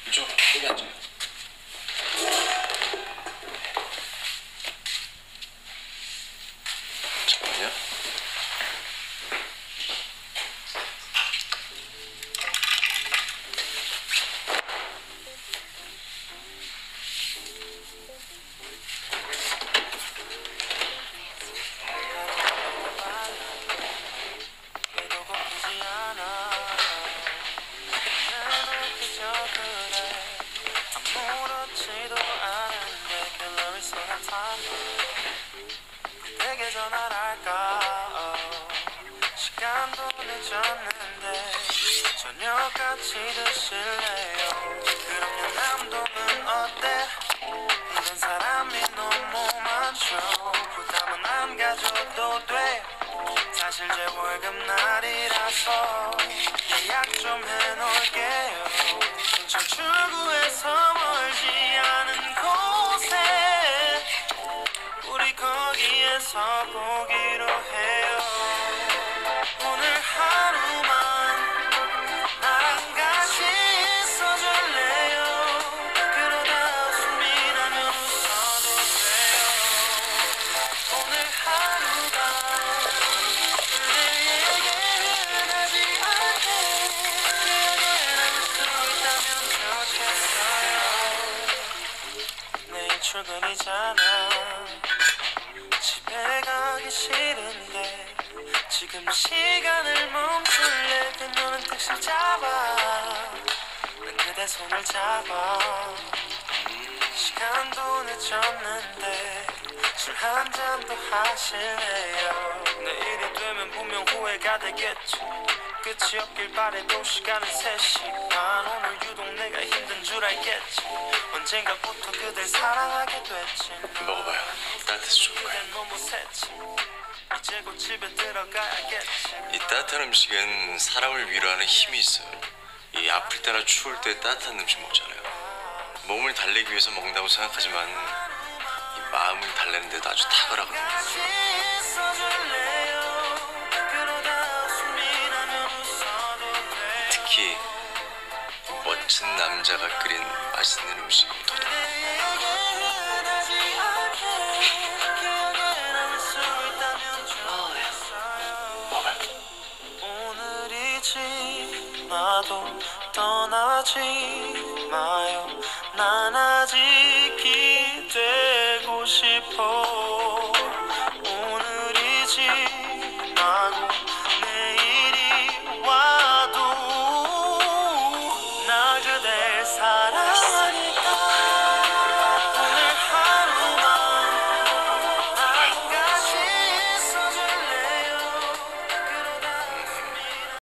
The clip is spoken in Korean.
이쪽 여기 앉아요. 잠깐만요. 시간도 늦었는데 저녁같이 드실래요? 그러면 남동은 어때? 이런 사람이 너무 많죠. 부담은 안 가져도 돼. 사실 제 월급날이라서 예약 좀 해놓을게요. 인천 출구에서 멀지 않은 곳에 우리 거기에서 보기로 해요. 오늘 하루만 나랑 같이 있어줄래요? 그러다 숨이 나면 웃어도 돼요. 오늘 하루가 그대에게는 하지 않게 기억에 남을 수 있다면 좋겠어요. 내일 출근이잖아. 집에 가기 싫은데 지금 시간을 멈출래. 그녀는 택시를 잡아 난 그대 손을 잡아. 시간도 늦었는데 술 한 잔도 하실래요? 내일이 되면 분명 후회가 되겠지. 끝이 없길 바래도 시간은 3시간. 오늘 유독 내가 힘든 줄 알겠지. 언젠가부터 그댈 사랑하게 됐지. 먹어봐요. 따뜻해서 좋은 거예요. 너무 새치. 이제 곧 집에 들어가야겠지. 이 따뜻한 음식엔 사람을 위로하는 힘이 있어요. 이 아플 때나 추울 때 따뜻한 음식 먹잖아요. 몸을 달래기 위해서 먹는다고 생각하지만 이 마음을 달래는 데도 아주 탁월하거든요. 특히 멋진 남자가 끓인 맛있는 음식은 더더욱. 오늘이지 나도 떠나지 마요. 난 아직 기대고 싶어. 오늘이지 나고 내일이 와도 나 그댈 사랑